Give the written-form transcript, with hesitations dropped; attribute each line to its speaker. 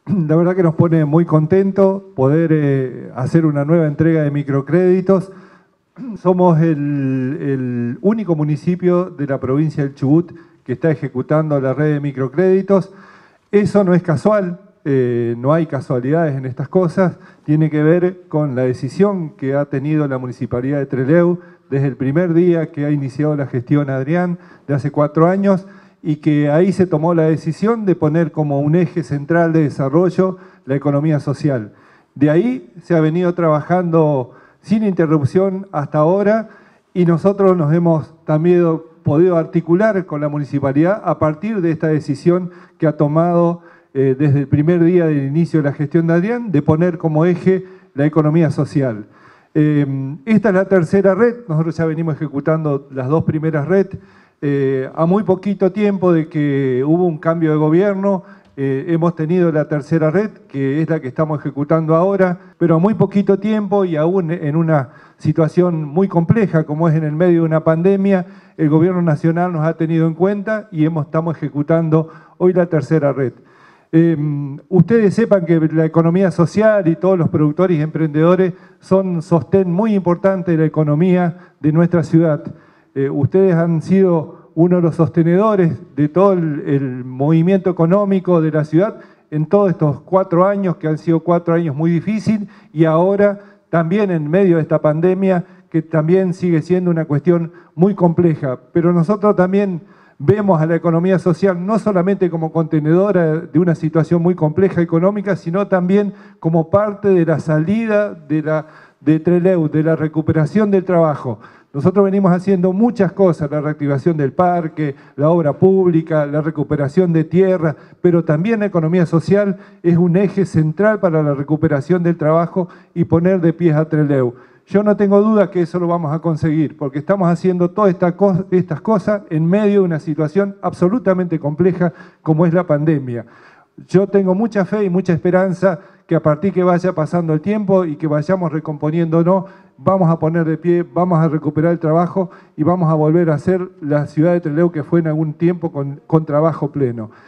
Speaker 1: La verdad que nos pone muy contentos poder hacer una nueva entrega de microcréditos. Somos el único municipio de la provincia del Chubut que está ejecutando la red de microcréditos. Eso no es casual, no hay casualidades en estas cosas, tiene que ver con la decisión que ha tenido la Municipalidad de Trelew desde el primer día que ha iniciado la gestión Adrián, de hace 4 años, y que ahí se tomó la decisión de poner como un eje central de desarrollo la economía social. De ahí se ha venido trabajando sin interrupción hasta ahora y nosotros nos hemos también podido articular con la municipalidad a partir de esta decisión que ha tomado desde el primer día del inicio de la gestión de Adrián de poner como eje la economía social. Esta es la tercera red, nosotros ya venimos ejecutando las 2 primeras redes. A muy poquito tiempo de que hubo un cambio de gobierno, hemos tenido la tercera red, que es la que estamos ejecutando ahora, pero a muy poquito tiempo y aún en una situación muy compleja como es en el medio de una pandemia, el gobierno nacional nos ha tenido en cuenta y estamos ejecutando hoy la tercera red. Ustedes sepan que la economía social y todos los productores y emprendedores son sostén muy importante de la economía de nuestra ciudad. Ustedes han sido uno de los sostenedores de todo el movimiento económico de la ciudad en todos estos 4 años, que han sido 4 años muy difíciles, y ahora también en medio de esta pandemia, que también sigue siendo una cuestión muy compleja. Pero nosotros también vemos a la economía social no solamente como contenedora de una situación muy compleja económica, sino también como parte de la salida de Trelew, de la recuperación del trabajo. Nosotros venimos haciendo muchas cosas, la reactivación del parque, la obra pública, la recuperación de tierra, pero también la economía social es un eje central para la recuperación del trabajo y poner de pie a Trelew. Yo no tengo duda que eso lo vamos a conseguir, porque estamos haciendo todas estas cosas en medio de una situación absolutamente compleja como es la pandemia. Yo tengo mucha fe y mucha esperanza que a partir que vaya pasando el tiempo y que vayamos recomponiéndonos, vamos a poner de pie, vamos a recuperar el trabajo y vamos a volver a ser la ciudad de Trelew que fue en algún tiempo con trabajo pleno.